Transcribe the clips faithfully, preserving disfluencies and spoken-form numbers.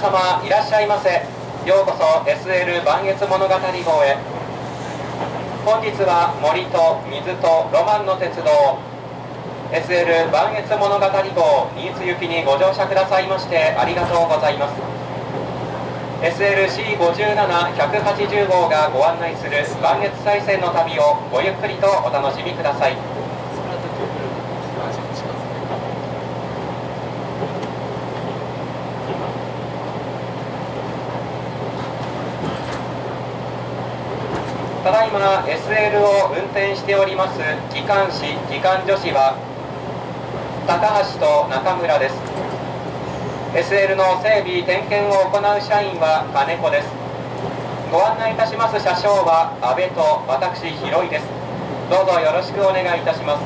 様いらっしゃいませ。ようこそ エスエル 磐越物語号へ。本日は森と水とロマンの鉄道 エスエル 磐越物語号新津行きにご乗車くださいましてありがとうございます。 エスエルシーごじゅうななひゃくはちじゅう 号がご案内する磐越西線の旅をごゆっくりとお楽しみください。ただいま エスエル を運転しております機関士・機関助士は高橋と中村です。 エスエル の整備・点検を行う社員は金子です。ご案内いたします車掌は阿部と私広井です。どうぞよろしくお願いいたします。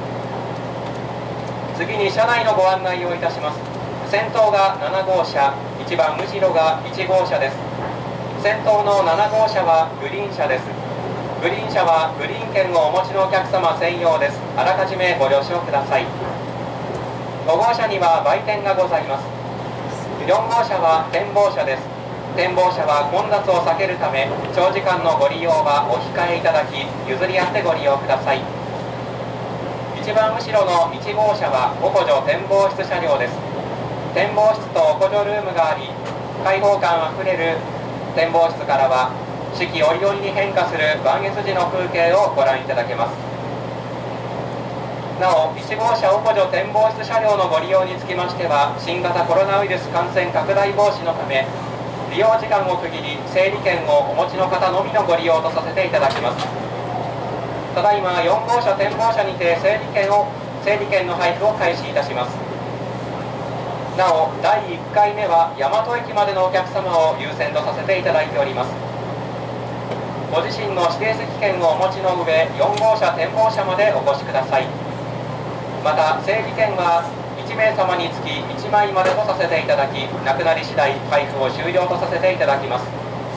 次に車内のご案内をいたします。先頭がなな号車、いちばんむしろがいち号車です。先頭のなな号車はグリーン車です。グリーン車はグリーン券をお持ちのお客様専用です。あらかじめご了承ください。ご号車には売店がございます。よん号車は展望車です。展望車は混雑を避けるため長時間のご利用はお控えいただき譲り合ってご利用ください。一番後ろのいち号車はおこじょ展望室車両です。展望室とおこじょルームがあり開放感あふれる展望室からは四季折々に変化する磐越時の風景をご覧いただけます。なおいち号車おこじょ展望室車両のご利用につきましては新型コロナウイルス感染拡大防止のため利用時間を区切り整理券をお持ちの方のみのご利用とさせていただきます。ただいまよん号車展望車にて整理券を整理券の配布を開始いたします。なおだいいっかいめは大和駅までのお客様を優先とさせていただいております。ご自身の指定席券をお持ちの上よん号車展望車までお越しください。また整理券はいち名様につきいちまいまでとさせていただきなくなり次第配布を終了とさせていただきます。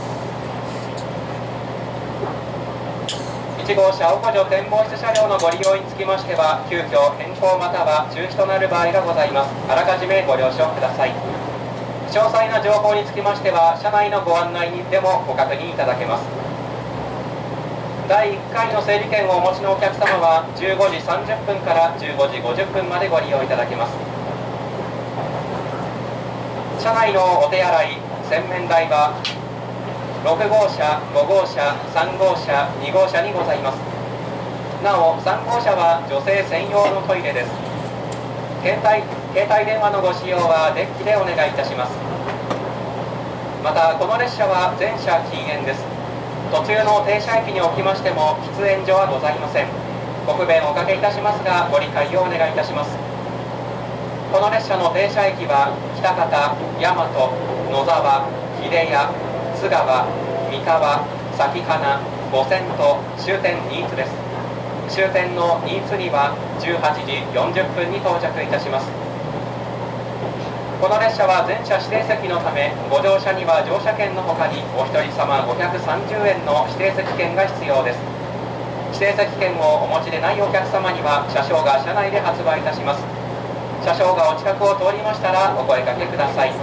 いち号車おこじょ展望室車両のご利用につきましては急遽変更または中止となる場合がございます。あらかじめご了承ください。詳細な情報につきましては車内のご案内にでもご確認いただけます。だいいっかいの整理券をお持ちのお客様はじゅうごじさんじゅっぷんからじゅうごじごじゅっぷんまでご利用いただけます。車内のお手洗い洗面台はろく号車、ご号車、さん号車、に号車にございます。なおさん号車は女性専用のトイレです。携帯、携帯電話のご使用はデッキでお願いいたします。またこの列車は全車禁煙です。途中の停車駅におきましても喫煙所はございません。ご不便おかけいたしますがご理解をお願いいたします。この列車の停車駅は喜多方、大和、野沢、秀谷、津川、三河、咲花、五泉と終点新津です。終点の新津にはじゅうはちじよんじゅっぷんに到着いたします。この列車は全車指定席のためご乗車には乗車券のほかにお一人様ごひゃくさんじゅうえんの指定席券が必要です。指定席券をお持ちでないお客様には車掌が車内で発売いたします。車掌がお近くを通りましたらお声かけください。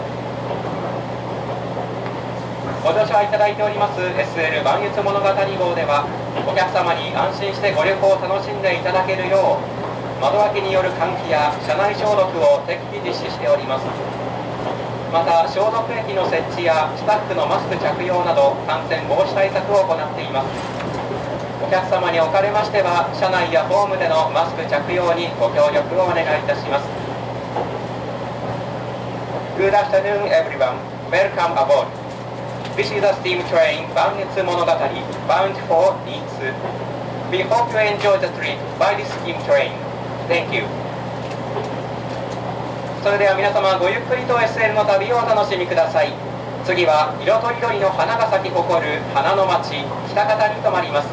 ご乗車いただいております エスエル 磐越物語号ではお客様に安心してご旅行を楽しんでいただけるよう窓脇による換気や車内消毒を適宜実施しております。また消毒液の設置やスタッフのマスク着用など感染防止対策を行っています。お客様におかれましては車内やホームでのマスク着用にご協力をお願いいたします。 Good afternoon everyone. Welcome aboard. This is a steam train 磐越物語 bound for 新津. We hope you enjoy the trip by this steam train. Thank you. それでは皆様ごゆっくりと エスエル の旅をお楽しみください。次は色とりどりの花が咲き誇る花の町喜多方に停まります。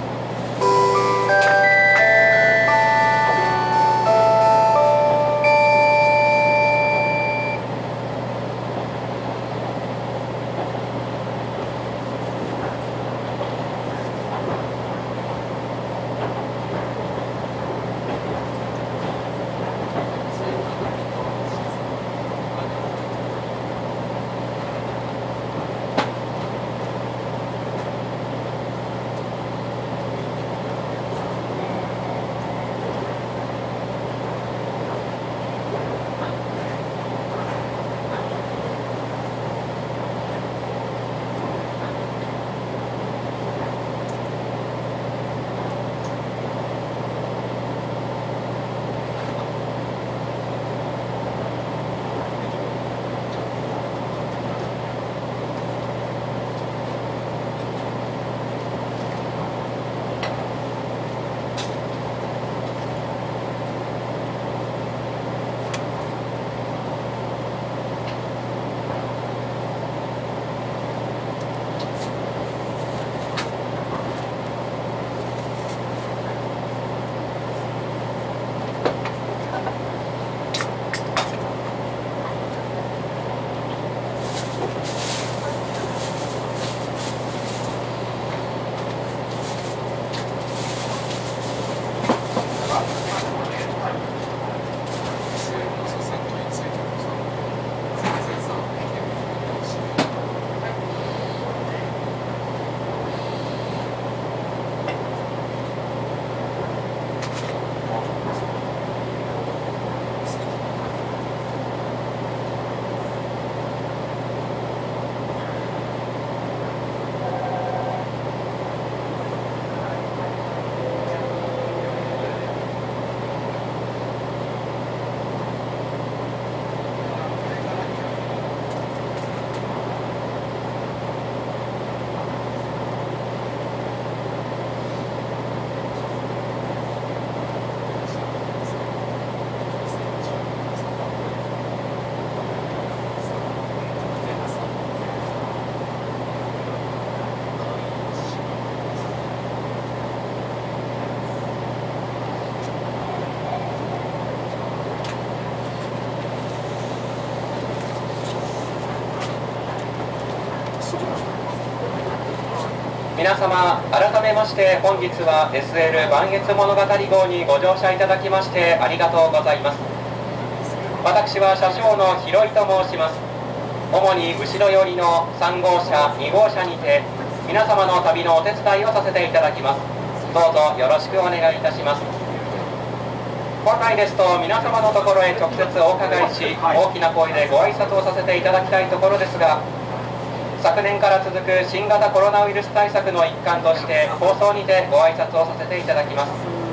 皆様改めまして本日は エスエル 磐越物語号にご乗車いただきましてありがとうございます。私は車掌の広井と申します。主に後ろ寄りのさん号車に号車にて皆様の旅のお手伝いをさせていただきます。どうぞよろしくお願いいたします。本来ですと皆様のところへ直接お伺いし、大きな声でご挨拶をさせていただきたいところですが、昨年から続く新型コロナウイルス対策の一環として放送にてご挨拶をさせていただきます。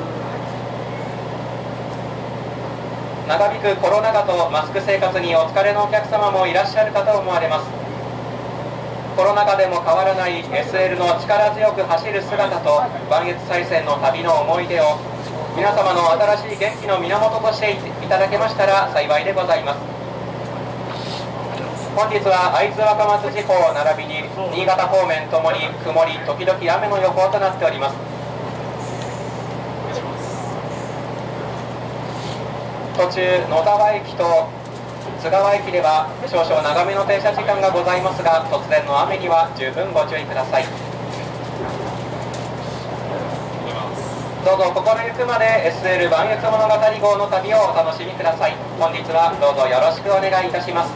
長引くコロナ禍とマスク生活にお疲れのお客様もいらっしゃるかと思われます。コロナ禍でも変わらない エスエル の力強く走る姿と磐越西線の旅の思い出を皆様の新しい元気の源としていただけましたら幸いでございます。本日は会津若松地方並びに新潟方面ともに曇り時々雨の予報となっております。途中野沢駅と津川駅では少々長めの停車時間がございますが、突然の雨には十分ご注意ください。どうぞ心ゆくまで エスエル 磐越物語号の旅をお楽しみください。本日はどうぞよろしくお願いいたします。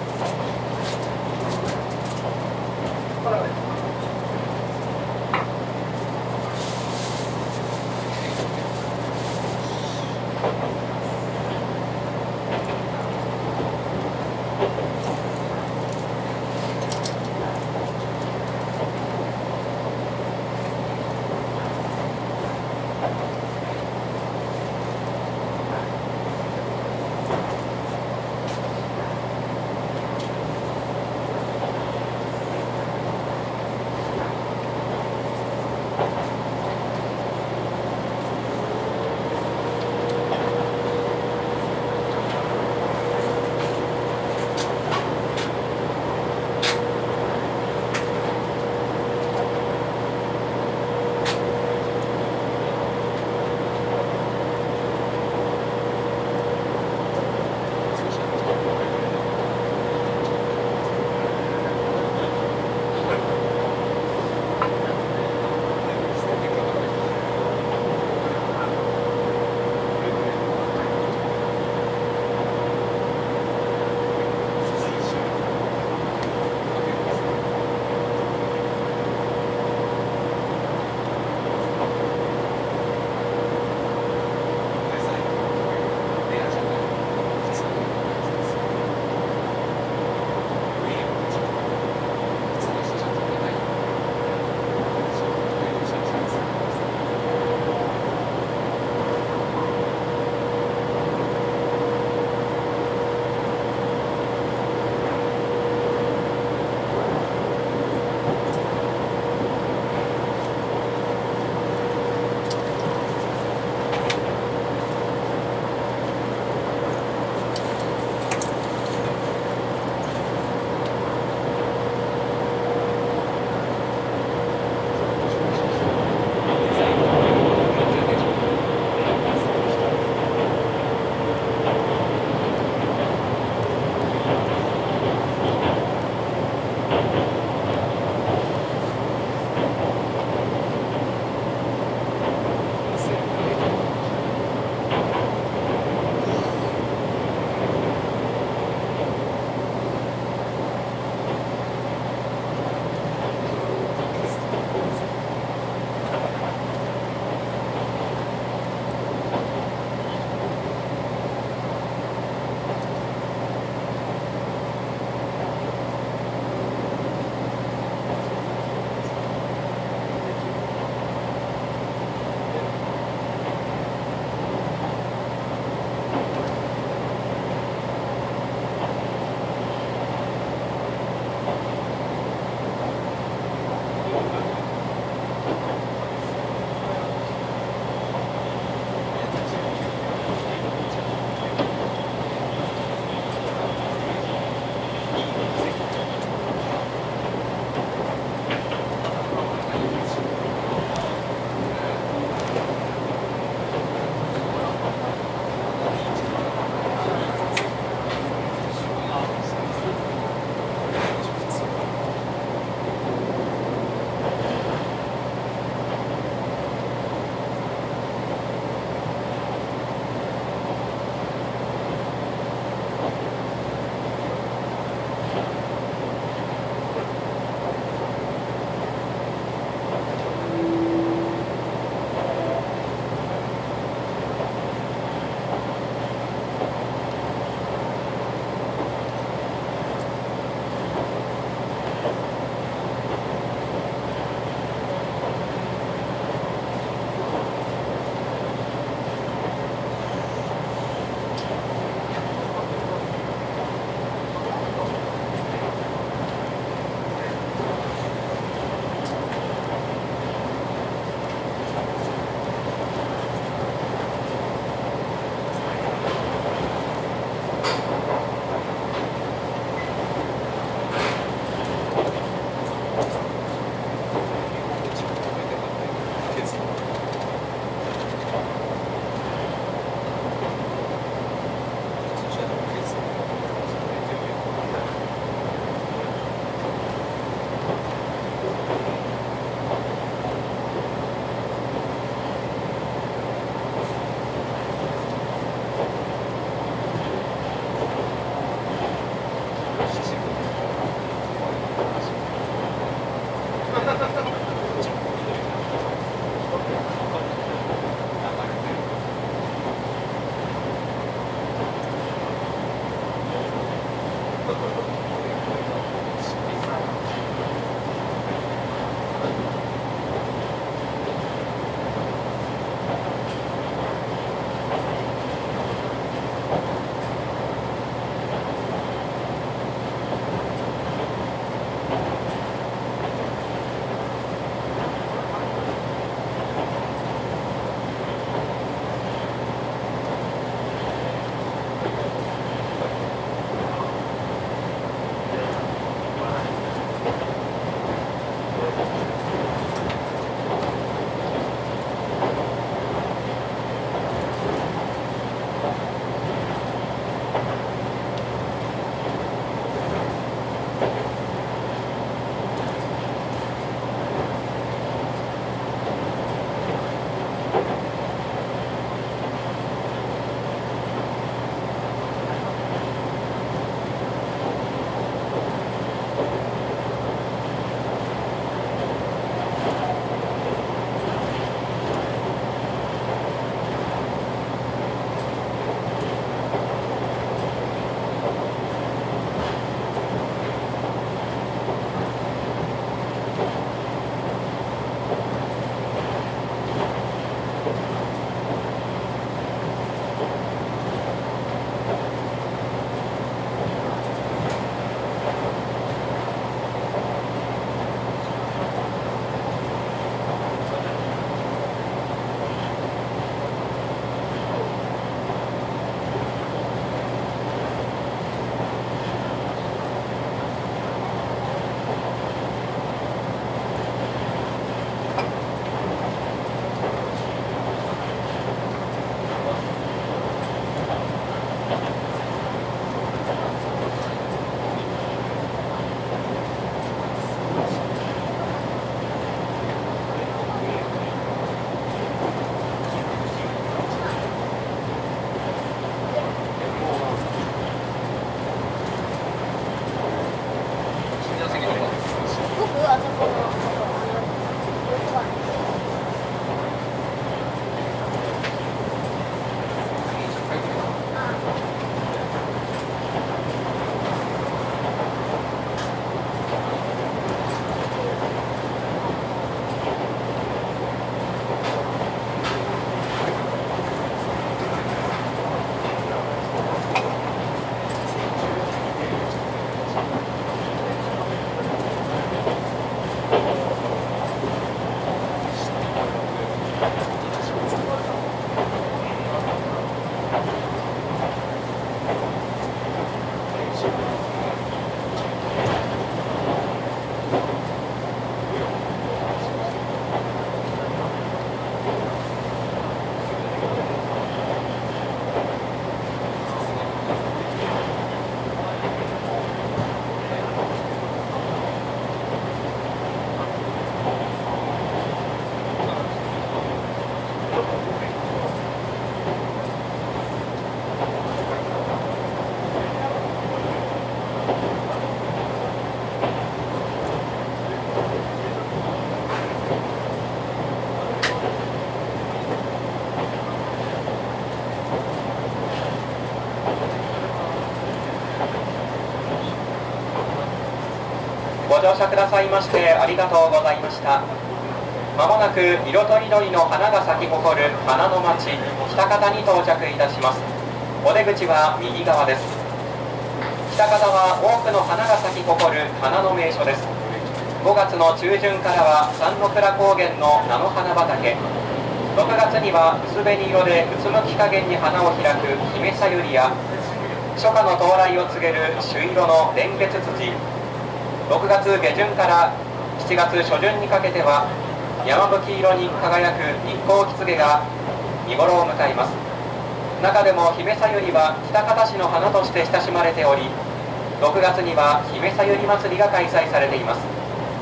車くださいましてありがとうございました。まもなく色とりどりの花が咲き誇る花の町喜多方に到着いたします。お出口は右側です。喜多方は多くの花が咲き誇る花の名所です。ごがつの中旬からは三の倉高原の菜の花畑、ろくがつには薄紅色でうつむき加減に花を開く姫さゆりや、初夏の到来を告げる朱色の蓮月ツジ、ろくがつ下旬からしちがつ初旬にかけては山吹色に輝く日光きつげが見頃を迎えます。中でも姫さゆりは喜多方市の花として親しまれており、ろくがつには姫さゆり祭りが開催されています。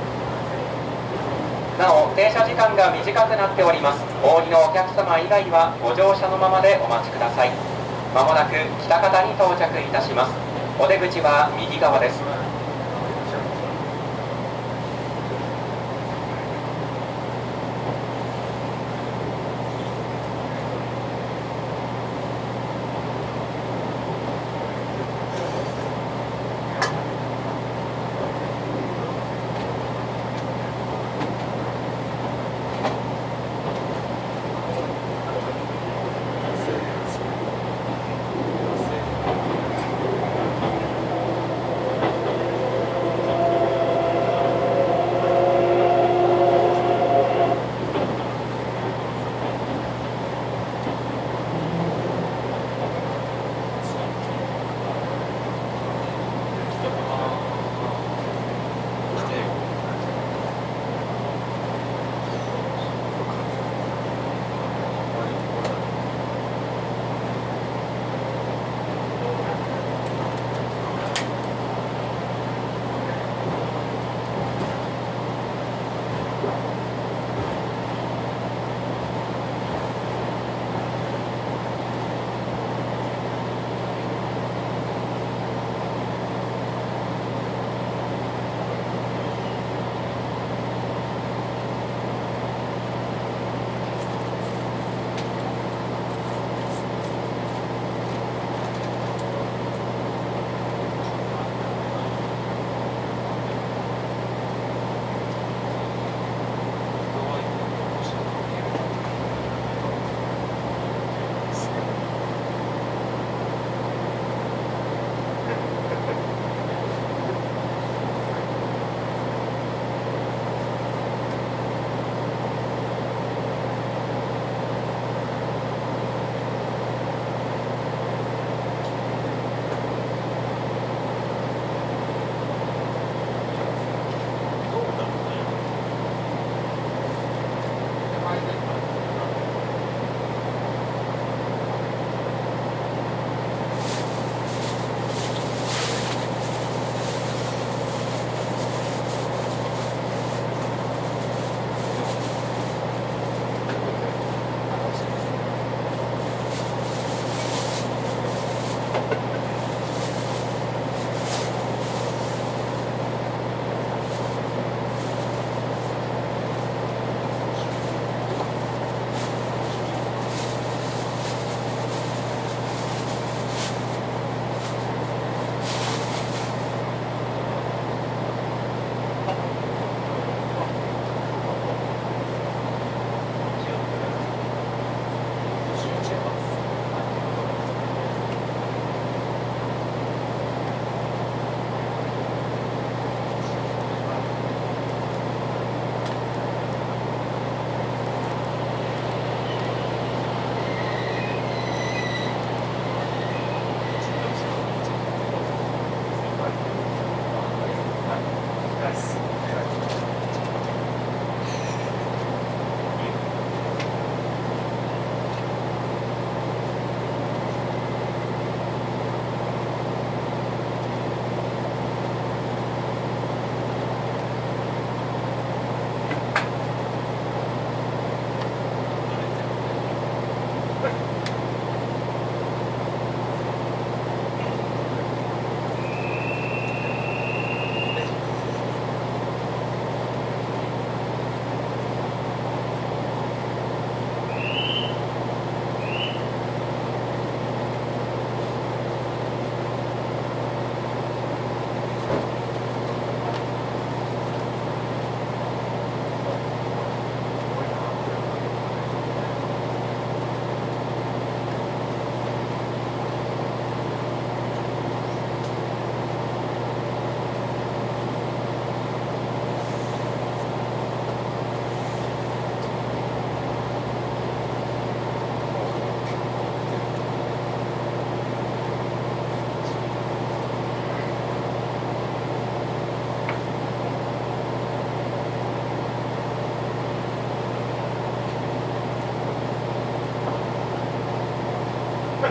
なお停車時間が短くなっております。お降りのお客様以外はご乗車のままでお待ちください。まもなく喜多方に到着いたします。お出口は右側です。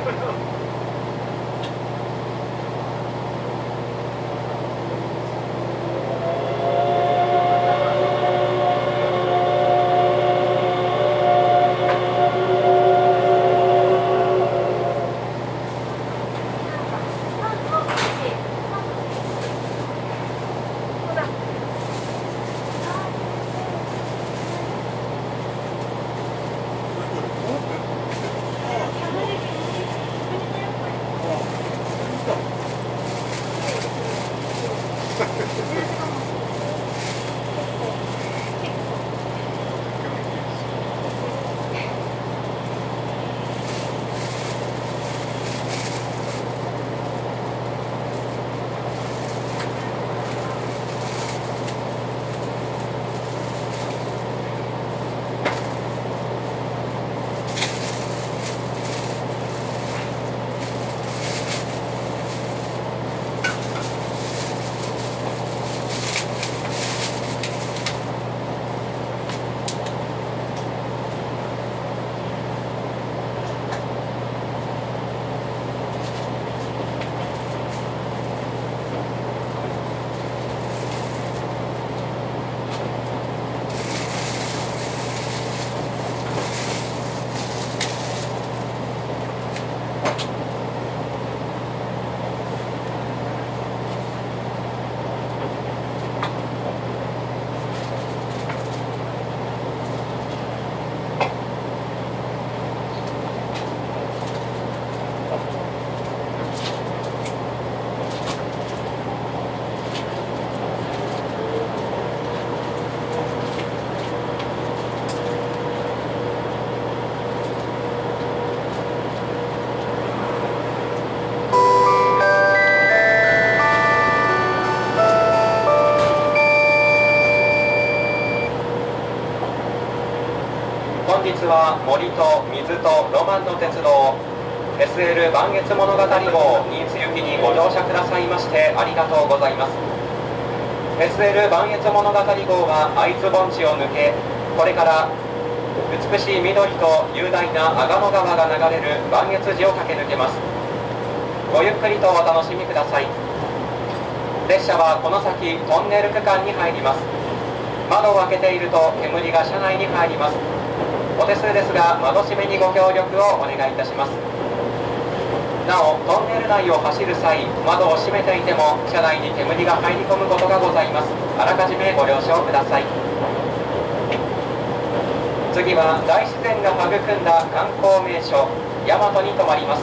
本日は森と水とロマンの鉄道 エスエル 磐越物語号新津行きにご乗車くださいましてありがとうございます。 エスエル 磐越物語号は会津盆地を抜け、これから美しい緑と雄大な阿賀野川が流れる磐越寺を駆け抜けます。ごゆっくりとお楽しみください。列車はこの先トンネル区間に入ります。窓を開けていると煙が車内に入ります。お手数ですが窓閉めにご協力をお願いいたします。なおトンネル内を走る際、窓を閉めていても車内に煙が入り込むことがございます。あらかじめご了承ください。次は大自然が育んだ観光名所大和に停まります。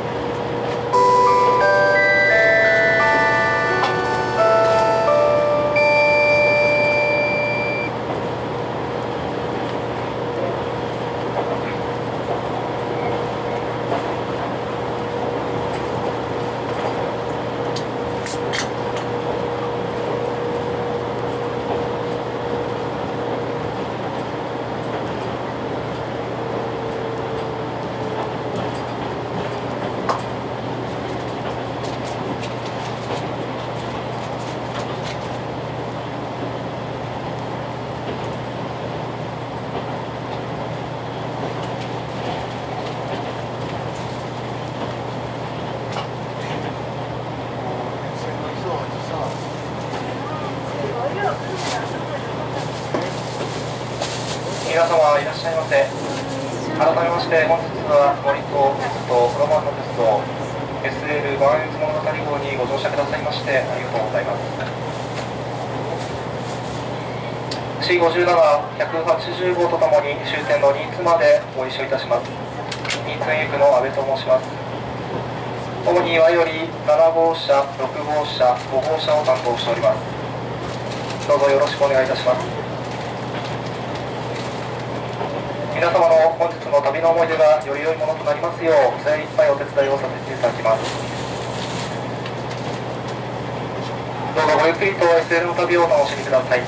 皆様いらっしゃいませ。改めまして本日は森と水とロマンの鉄道 エスエル 磐越物語号にご乗車くださいましてありがとうございます。 シーごじゅうなな、ひゃくはちじゅう 号とともに終点の新津までご一緒いたします。新津行くの阿部と申します。主に前よりなな号車、ろく号車、ご号車を担当しております。どうぞよろしくお願いいたします。皆様の本日の旅の思い出がより良いものとなりますよう精一杯お手伝いをさせていただきます。どうぞごゆっくりと エスエル の旅をお楽しみください。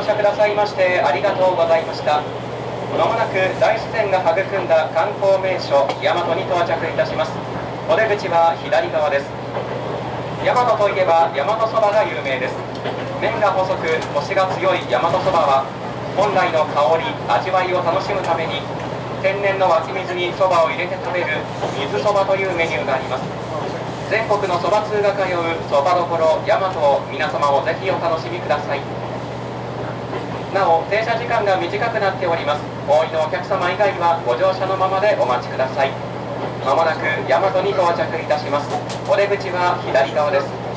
車くださいましてありがとうございました。まもなく大自然が育んだ観光名所大和に到着いたします。お出口は左側です。大和といえば大和そばが有名です。麺が細くコシが強い大和そばは本来の香り味わいを楽しむために天然の湧き水にそばを入れて食べる水そばというメニューがあります。全国のそば通が通うそばどころ大和を皆様もぜひお楽しみください。なお停車時間が短くなっております。お降りのお客様以外はご乗車のままでお待ちください。まもなく大和に到着いたします。お出口は左側です。